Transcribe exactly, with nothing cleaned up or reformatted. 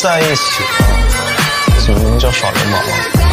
在一起了，起名叫耍流氓。